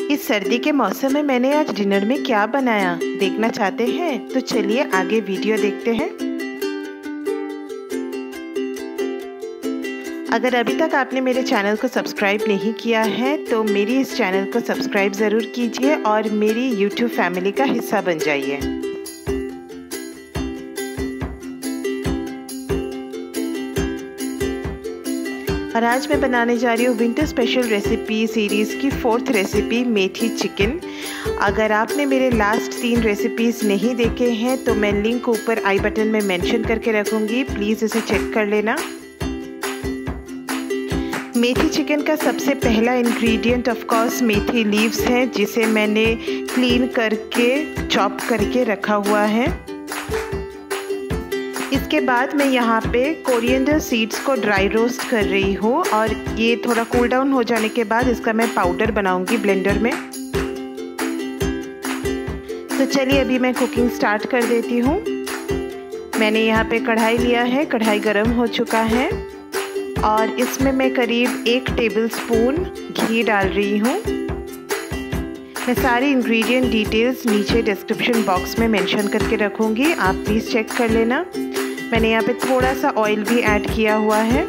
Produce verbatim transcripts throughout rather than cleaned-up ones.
इस सर्दी के मौसम में मैंने आज डिनर में क्या बनाया देखना चाहते हैं तो चलिए आगे वीडियो देखते हैं। अगर अभी तक आपने मेरे चैनल को सब्सक्राइब नहीं किया है तो मेरी इस चैनल को सब्सक्राइब ज़रूर कीजिए और मेरी यूट्यूब फैमिली का हिस्सा बन जाइए। और आज मैं बनाने जा रही हूँ विंटर स्पेशल रेसिपी सीरीज़ की फोर्थ रेसिपी मेथी चिकन। अगर आपने मेरे लास्ट तीन रेसिपीज़ नहीं देखे हैं तो मैं लिंक ऊपर आई बटन में मेंशन करके रखूँगी, प्लीज़ इसे चेक कर लेना। मेथी चिकन का सबसे पहला ingredient of course methi leaves हैं, जिसे मैंने क्लीन करके चॉप करके रखा हुआ है। इसके बाद मैं यहाँ पे कोरिएंडर सीड्स को ड्राई रोस्ट कर रही हूँ और ये थोड़ा कूल डाउन हो जाने के बाद इसका मैं पाउडर बनाऊंगी ब्लेंडर में। तो चलिए अभी मैं कुकिंग स्टार्ट कर देती हूँ। मैंने यहाँ पे कढ़ाई लिया है, कढ़ाई गरम हो चुका है और इसमें मैं करीब एक टेबलस्पून घी डाल रही हूँ। मैं सारी इंग्रेडिएंट डिटेल्स नीचे डिस्क्रिप्शन बॉक्स में मेंशन करके रखूँगी, आप प्लीज़ चेक कर लेना। मैंने यहाँ पे थोड़ा सा ऑयल भी ऐड किया हुआ है।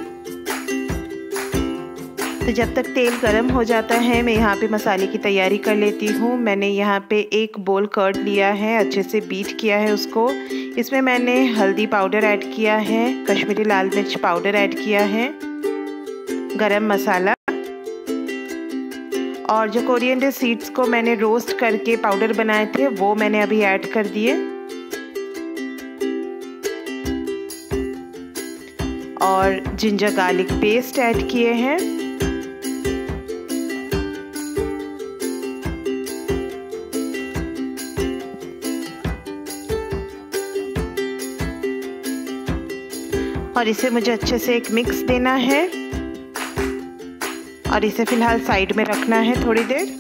तो जब तक तेल गरम हो जाता है मैं यहाँ पे मसाले की तैयारी कर लेती हूँ। मैंने यहाँ पे एक बोल कर्ड लिया है, अच्छे से बीट किया है उसको। इसमें मैंने हल्दी पाउडर ऐड किया है, कश्मीरी लाल मिर्च पाउडर ऐड किया है, गरम मसाला और जो कोरिएंडर सीड्स को मैंने रोस्ट करके पाउडर बनाए थे वो मैंने अभी ऐड कर दिए और जिंजर गार्लिक पेस्ट ऐड किए हैं। और इसे मुझे अच्छे से एक मिक्स देना है और इसे फिलहाल साइड में रखना है थोड़ी देर।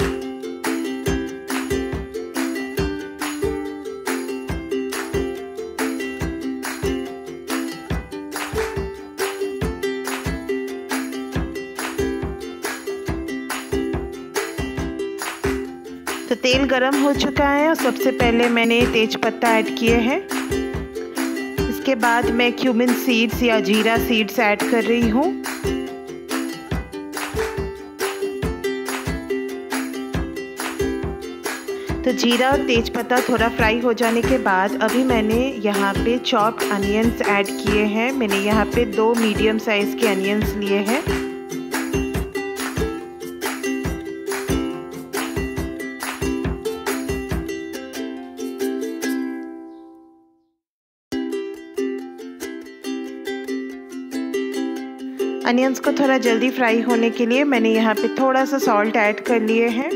तो तेल गरम हो चुका है और सबसे पहले मैंने तेज पत्ता ऐड किए हैं। इसके बाद मैं क्यूमिन सीड्स या जीरा सीड्स ऐड कर रही हूँ। तो जीरा और तेजपत्ता थोड़ा फ्राई हो जाने के बाद अभी मैंने यहाँ पे चॉप्ड अनियंस ऐड किए हैं। मैंने यहाँ पे दो मीडियम साइज़ के अनियंस लिए हैं। अनियंस को थोड़ा जल्दी फ्राई होने के लिए मैंने यहाँ पे थोड़ा सा सॉल्ट ऐड कर लिए हैं।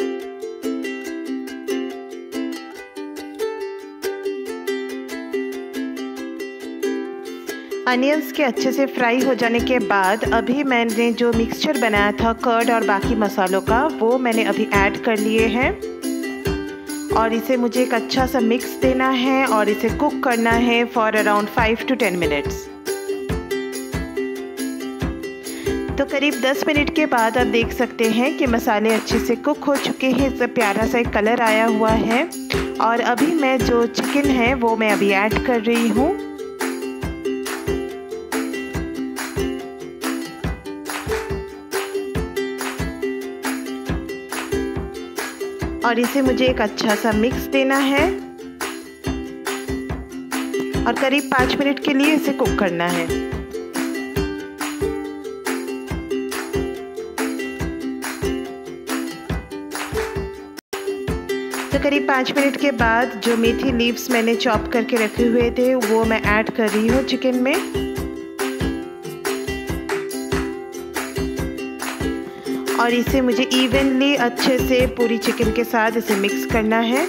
अनियंस के अच्छे से फ्राई हो जाने के बाद अभी मैंने जो मिक्सचर बनाया था कर्ड और बाकी मसालों का वो मैंने अभी ऐड कर लिए हैं और इसे मुझे एक अच्छा सा मिक्स देना है और इसे कुक करना है for around five to ten minutes. तो करीब दस मिनट के बाद आप देख सकते हैं कि मसाले अच्छे से कुक हो चुके हैं, इसका प्यारा सा एक कलर आया हुआ है और अभी मैं जो चिकन है वो मैं अभी ऐड कर रही हूँ। और इसे मुझे एक अच्छा सा मिक्स देना है और करीब पाँच मिनट के लिए इसे कुक करना है। तो करीब पाँच मिनट के बाद जो मेथी लीव्स मैंने चॉप करके रखे हुए थे वो मैं ऐड कर रही हूँ चिकन में। और इसे मुझे इवनली अच्छे से पूरी चिकन के साथ इसे मिक्स करना है।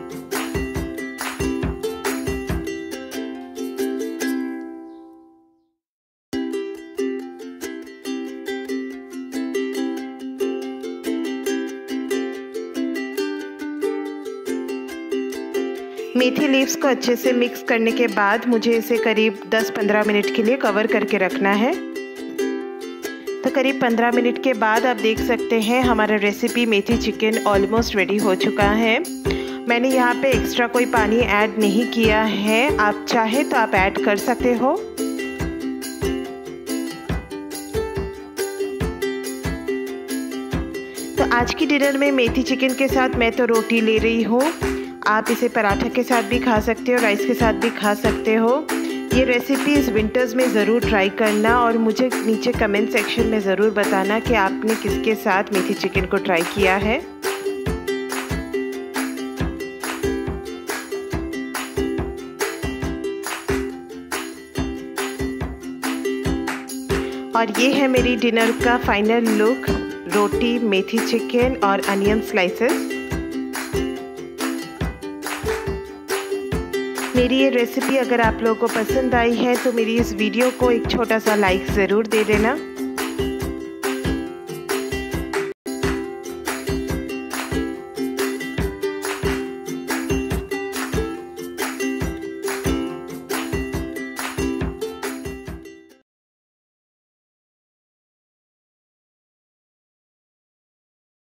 मेथी लीव्स को अच्छे से मिक्स करने के बाद मुझे इसे करीब दस पंद्रह मिनट के लिए कवर करके रखना है। तो करीब पंद्रह मिनट के बाद आप देख सकते हैं हमारा recipe methi chicken almost ready हो चुका है। मैंने यहाँ पे एक्स्ट्रा कोई पानी ऐड नहीं किया है, आप चाहे तो आप ऐड कर सकते हो। तो आज की डिनर में मेथी चिकन के साथ मैं तो रोटी ले रही हूँ। आप इसे पराठा के साथ भी खा सकते हो, राइस के साथ भी खा सकते हो। ये रेसिपी इस विंटर्स में ज़रूर ट्राई करना और मुझे नीचे कमेंट सेक्शन में ज़रूर बताना कि आपने किसके साथ मेथी चिकन को ट्राई किया है। और ये है मेरी डिनर का फाइनल लुक, रोटी, मेथी चिकन और अनियन स्लाइसेस। मेरी ये रेसिपी अगर आप लोगों को पसंद आई है तो मेरी इस वीडियो को एक छोटा सा लाइक ज़रूर दे देना।